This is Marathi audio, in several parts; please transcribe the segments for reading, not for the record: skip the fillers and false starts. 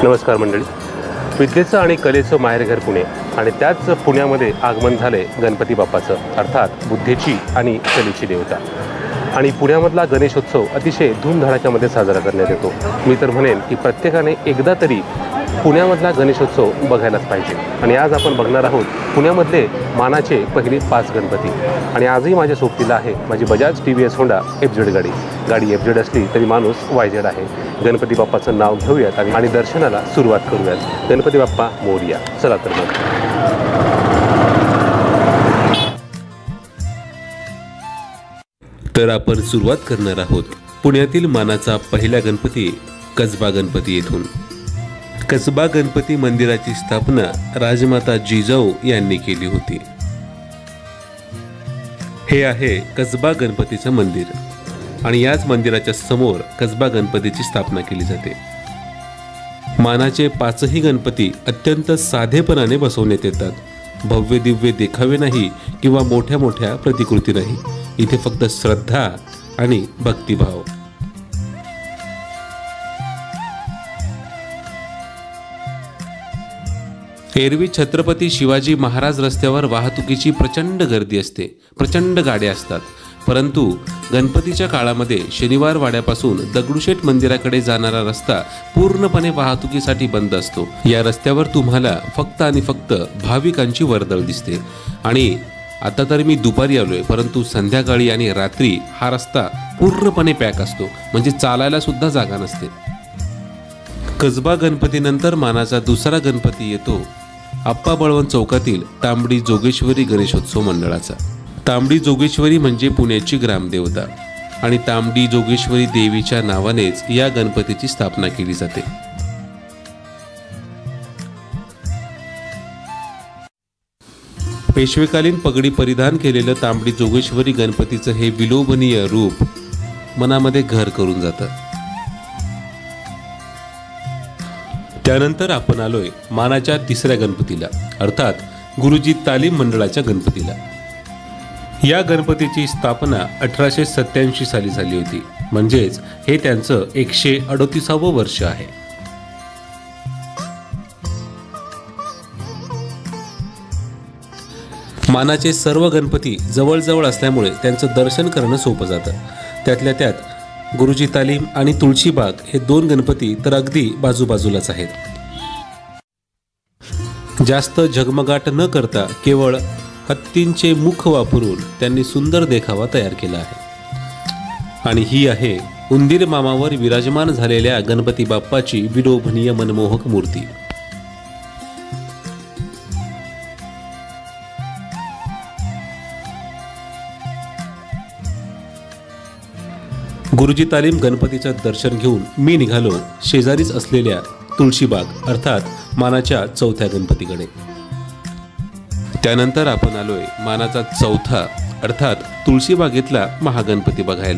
नमस्कार मंडळी. विद्येचं आणि कलेचं माहेरघर पुणे आणि त्याच पुण्यामध्ये आगमन झाले गणपती बाप्पाचं, अर्थात बुद्धीची आणि कलेची देवता. आणि पुण्यामधला गणेशोत्सव अतिशय धूमधडाक्यामध्ये साजरा करण्यात येतो. मी तर म्हणेन की प्रत्येकाने एकदा तरी पुण्यामधला गणेशोत्सव बघायलाच पाहिजे. आणि आज आपण बघणार आहोत पुण्यामधले मानाचे पहिले 5 गणपती. आणि आजही माझ्या सोबतीला आहे माझी बजाज TVS होंडा FZ गाडी FZ असली तरी माणूस YZ आहे. गणपती बाप्पाचं नाव घेऊयात आणि दर्शनाला सुरुवात करूयात. गणपती बाप्पा मोरया. चला तर मग. तर आपण सुरुवात करणार आहोत पुण्यातील मानाचा पहिला गणपती कसबा गणपती येथून. कसबा गणपती मंदिराची स्थापना राजमाता जिजाऊ यांनी केली होती. हे आहे कसबा गणपतीचं मंदिर आणि याच मंदिराच्या समोर कसबा गणपतीची स्थापना केली जाते. मानाचे 5ही गणपती अत्यंत साधेपणाने बसवण्यात येतात. भव्य दिव्य देखावे नाही किंवा मोठ्या मोठ्या प्रतिकृती नाही. इथे फक्त श्रद्धा आणि भक्तिभाव. एरवी छत्रपती शिवाजी महाराज रस्त्यावर वाहतुकीची प्रचंड गर्दी असते, प्रचंड गाड्या असतात. परंतु गणपतीच्या काळामध्ये शनिवार वाड्यापासून दगडूशेठ मंदिराकडे जाणारा रस्ता पूर्णपणे वाहतुकीसाठी बंद असतो. या रस्त्यावर तुम्हाला फक्त आणि फक्त भाविकांची वर्दळ दिसते. आणि आता तर मी दुपारी आलोय, परंतु संध्याकाळी आणि रात्री हा रस्ता पूर्णपणे पॅक असतो, म्हणजे चालायला सुद्धा जागा नसते. कसबा गणपतीनंतर मानाचा दुसरा गणपती येतो आप्पा बळवंत चौकातील तांबडी जोगेश्वरी गणेशोत्सव मंडळाचा. तांबडी जोगेश्वरी म्हणजे पुण्याची ग्रामदेवता आणि तांबडी जोगेश्वरी देवीच्या नावानेच या गणपतीची स्थापना केली जाते. पेशवेकालीन पगडी परिधान केलेलं तांबडी जोगेश्वरी गणपतीचं हे विलोभनीय रूप मनामध्ये घर करून जातं. त्यानंतर आपण आलोय मानाच्या तिसऱ्या गणपतीला, अर्थात गुरुजी तालीम मंडळाच्या गणपतीला. या गणपतीची स्थापना 1887 साली झाली होती, म्हणजेच हे त्यांचं 138वं वर्ष आहे. मानाचे सर्व गणपती जवळजवळ असल्यामुळे त्यांचं दर्शन करणं सोपं जातं. त्यातल्या त्यात गुरुजी तालीम आणि तुळशीबाग हे 2 गणपती तर अगदी बाजूबाजूलाच आहेत. जास्त झगमगाट न करता केवळ हत्तींचे मुख वापरून त्यांनी सुंदर देखावा तयार केला आहे. आणि ही आहे उंदीर मामावर विराजमान झालेल्या गणपती बाप्पाची विलोभनीय मनमोहक मूर्ती. गुरुजी तालीम गणपतीचं दर्शन घेऊन मी निघालो शेजारीच असलेल्या तुळशीबाग अर्थात मानाच्या चौथ्या गणपतीकडे. त्यानंतर आपण आलोय मानाचा चौथा अर्थात तुळशीबागेतला महागणपती बघायला.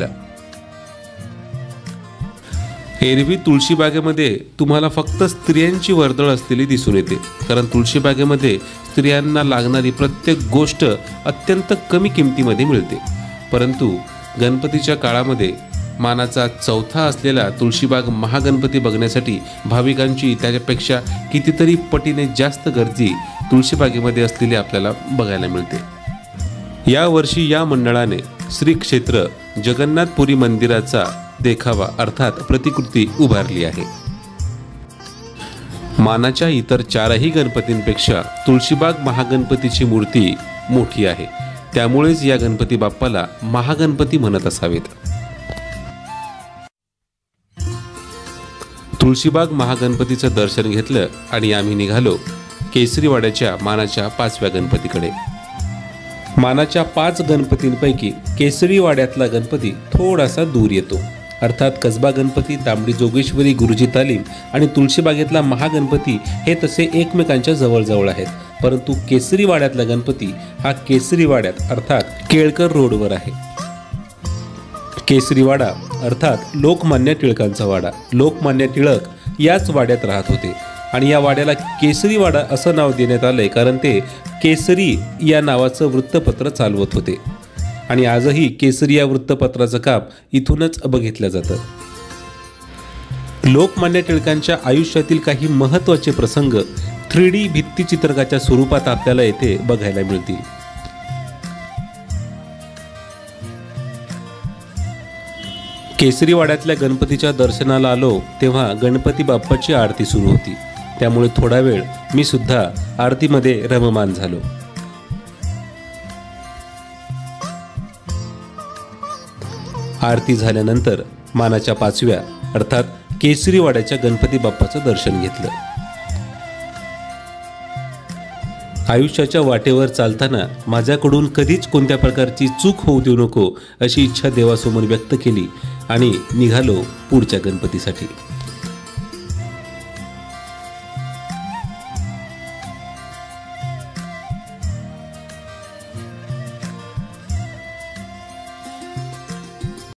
एरवी तुळशीबागेमध्ये तुम्हाला फक्त स्त्रियांची वर्दळ असलेली दिसून येते, कारण तुळशीबागेमध्ये स्त्रियांना लागणारी प्रत्येक गोष्ट अत्यंत कमी किमतीमध्ये मिळते. परंतु गणपतीच्या काळामध्ये मानाचा चौथा असलेला तुळशीबाग महागणपती बघण्यासाठी भाविकांची त्याच्यापेक्षा कितीतरी पटीने जास्त गर्दी तुळशीबागेमध्ये असलेली आपल्याला बघायला मिळते. यावर्षी या मंडळाने श्री क्षेत्र जगन्नाथपुरी मंदिराचा देखावा अर्थात प्रतिकृती उभारली आहे. मानाच्या इतर 4ही गणपतींपेक्षा तुळशीबाग महागणपतीची मूर्ती मोठी आहे, त्यामुळेच या गणपती बाप्पाला महागणपती म्हणत असावेत. तुळशीबाग महागणपतीचं दर्शन घेतलं आणि आम्ही निघालो केसरीवाड्याच्या मानाच्या 5व्या गणपतीकडे. मानाच्या 5 गणपतींपैकी केसरीवाड्यातला गणपती थोडासा दूर येतो. अर्थात कसबा गणपती, तांबडी जोगेश्वरी, गुरुजी तालीम आणि तुळशीबागेतला महागणपती हे तसे एकमेकांच्या जवळजवळ आहेत. परंतु केसरीवाड्यातला गणपती हा केसरीवाड्यात अर्थात केळकर रोडवर आहे. केसरीवाडा अर्थात लोकमान्य टिळकांचा वाडा. लोकमान्य टिळक याच वाड्यात राहत होते आणि या वाड्याला केसरीवाडा असं नाव देण्यात आलंय कारण ते केसरी या नावाचं वृत्तपत्र चालवत होते. आणि आजही केसरी या वृत्तपत्राचं काम इथूनच बघितलं जातं. लोकमान्य टिळकांच्या आयुष्यातील काही महत्त्वाचे प्रसंग 3D भित्तिचित्रकाच्या स्वरूपात आपल्याला येथे बघायला मिळतील. केसरीवाड्यातल्या गणपतीच्या दर्शनाला आलो तेव्हा गणपती बाप्पाची आरती सुरू होती. त्यामुळे थोडा वेळ मी सुद्धा आरतीमध्ये रममान झालो. आरती झाल्यानंतर मानाच्या 5व्या अर्थात केसरीवाड्याच्या गणपती बाप्पाचं दर्शन घेतलं. आयुष्याच्या वाटेवर चालताना माझ्याकडून कधीच कोणत्या प्रकारची चूक होऊ देऊ नको अशी इच्छा देवासमोर व्यक्त केली आणि निघालो पुढच्या गणपतीसाठी.